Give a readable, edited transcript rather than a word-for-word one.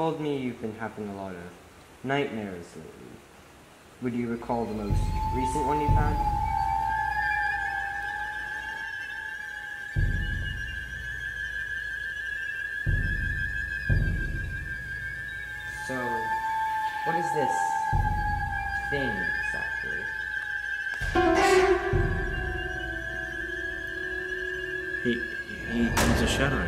told me you've been having a lot of nightmares lately. Would you recall the most recent one you've had? So, what is this thing exactly? He's a shadow.